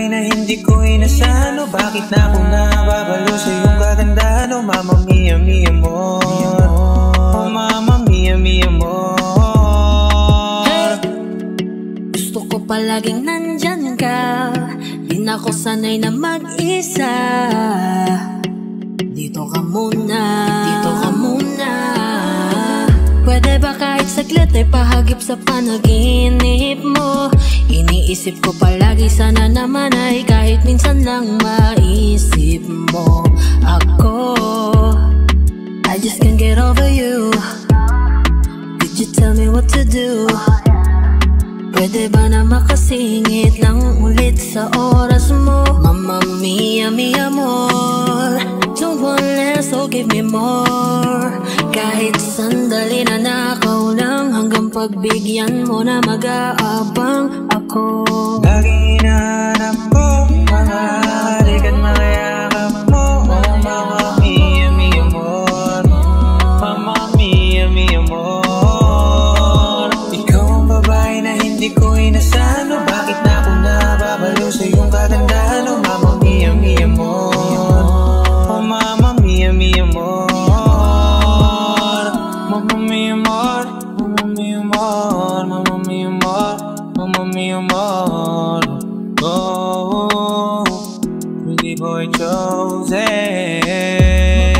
babae na hindi ko inasahan? O bakit na ako nababalo sa iyong kagandahan? O mama mia mia mo, oh mama mia mia mo. Hey! Gusto ko palaging nandyan ka, di na ako sanay na mag-isa. Dito ka muna, dito ka muna. Pwede ba kahit saglit ay pahagip sa panaginip mo? Iniisip ko palagi, sana naman ay kahit minsan lang maisip mo ako. I just can't get over you. Did you tell me what to do? Pwede ba na makasingit lang ulit sa oras mo? Mamma mia, mi amor, don't want less, so give me more. Kahit sandali na nakaw lang, hanggang pagbigyan mo na mag-aabang ako. Laging hinahanap ko, mga halikan, mga yakap mo. Oh mama mia mia amor, mama mia mia amor. Ikaw ang babae na hindi ko inasahan. O bakit na ako nababalo sa iyong kagandahan? O mama mia mia amor, oh mama mia mia amor. Mama mia amor, mama mia amor, mama mia amor, mama mia amor. Oh, pretty boy chosen.